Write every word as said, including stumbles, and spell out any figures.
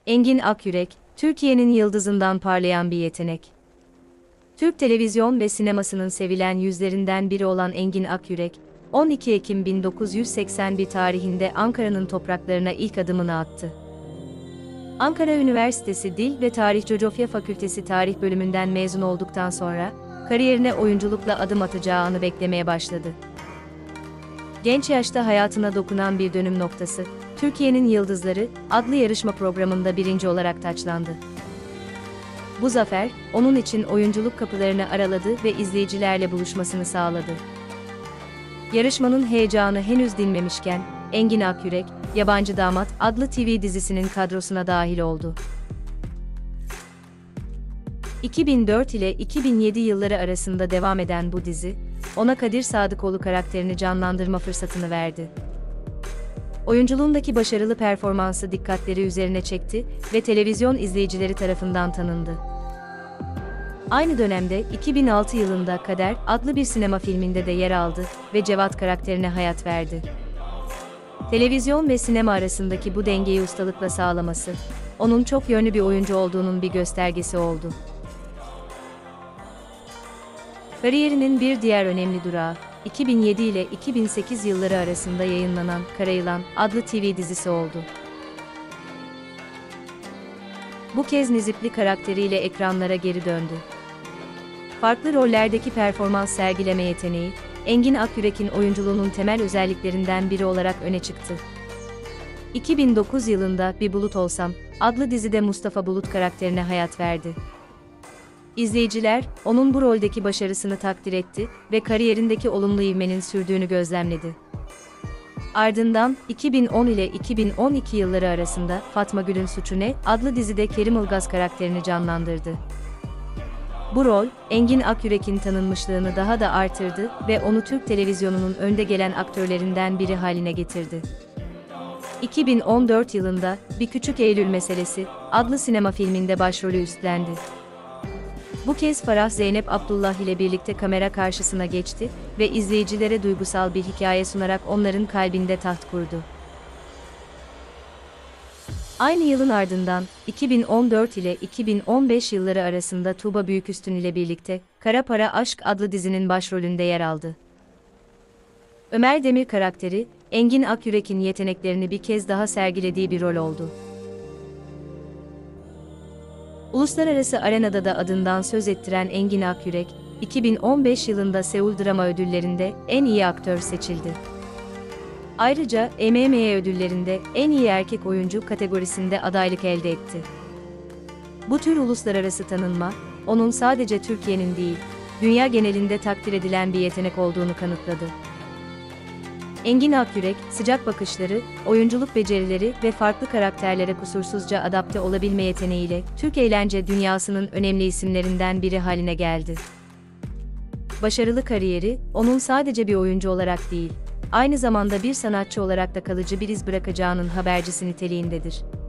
Engin Akyürek, Türkiye'nin yıldızından parlayan bir yetenek. Türk televizyon ve sinemasının sevilen yüzlerinden biri olan Engin Akyürek, on iki Ekim bin dokuz yüz seksen bir tarihinde Ankara'nın topraklarına ilk adımını attı. Ankara Üniversitesi Dil ve Tarih Coğrafya Fakültesi Tarih bölümünden mezun olduktan sonra, kariyerine oyunculukla adım atacağı anı beklemeye başladı. Genç yaşta hayatına dokunan bir dönüm noktası, Türkiye'nin Yıldızları adlı yarışma programında birinci olarak taçlandı. Bu zafer, onun için oyunculuk kapılarını araladı ve izleyicilerle buluşmasını sağladı. Yarışmanın heyecanı henüz dinmemişken, Engin Akyürek, Yabancı Damat adlı T V dizisinin kadrosuna dahil oldu. iki bin dört ile iki bin yedi yılları arasında devam eden bu dizi, ona Kadir Sadıkoğlu karakterini canlandırma fırsatını verdi. Oyunculuğundaki başarılı performansı dikkatleri üzerine çekti ve televizyon izleyicileri tarafından tanındı. Aynı dönemde iki bin altı yılında Kader adlı bir sinema filminde de yer aldı ve Cevat karakterine hayat verdi. Televizyon ve sinema arasındaki bu dengeyi ustalıkla sağlaması, onun çok yönlü bir oyuncu olduğunun bir göstergesi oldu. Kariyerinin bir diğer önemli durağı, iki bin yedi ile iki bin sekiz yılları arasında yayınlanan Karayılan adlı T V dizisi oldu. Bu kez Nizipli karakteriyle ekranlara geri döndü. Farklı rollerdeki performans sergileme yeteneği, Engin Akyürek'in oyunculuğunun temel özelliklerinden biri olarak öne çıktı. iki bin dokuz yılında Bir Bulut Olsam adlı dizide Mustafa Bulut karakterine hayat verdi. İzleyiciler, onun bu roldeki başarısını takdir etti ve kariyerindeki olumlu ivmenin sürdüğünü gözlemledi. Ardından, iki bin on ile iki bin on iki yılları arasında Fatma Gül'ün Suçu Ne adlı dizide Kerim Ilgaz karakterini canlandırdı. Bu rol, Engin Akyürek'in tanınmışlığını daha da artırdı ve onu Türk televizyonunun önde gelen aktörlerinden biri haline getirdi. iki bin on dört yılında Bir Küçük Eylül Meselesi adlı sinema filminde başrolü üstlendi. Bu kez Farah Zeynep Abdullah ile birlikte kamera karşısına geçti ve izleyicilere duygusal bir hikaye sunarak onların kalbinde taht kurdu. Aynı yılın ardından, iki bin on dört ile iki bin on beş yılları arasında Tuğba Büyüküstün ile birlikte Kara Para Aşk adlı dizinin başrolünde yer aldı. Ömer Demir karakteri, Engin Akyürek'in yeteneklerini bir kez daha sergilediği bir rol oldu. Uluslararası arenada da adından söz ettiren Engin Akyürek, iki bin on beş yılında Seul Drama Ödülleri'nde en iyi aktör seçildi. Ayrıca M M E ödüllerinde en iyi erkek oyuncu kategorisinde adaylık elde etti. Bu tür uluslararası tanınma, onun sadece Türkiye'nin değil, dünya genelinde takdir edilen bir yetenek olduğunu kanıtladı. Engin Akyürek, sıcak bakışları, oyunculuk becerileri ve farklı karakterlere kusursuzca adapte olabilme yeteneğiyle Türk eğlence dünyasının önemli isimlerinden biri haline geldi. Başarılı kariyeri, onun sadece bir oyuncu olarak değil, aynı zamanda bir sanatçı olarak da kalıcı bir iz bırakacağının habercisi niteliğindedir.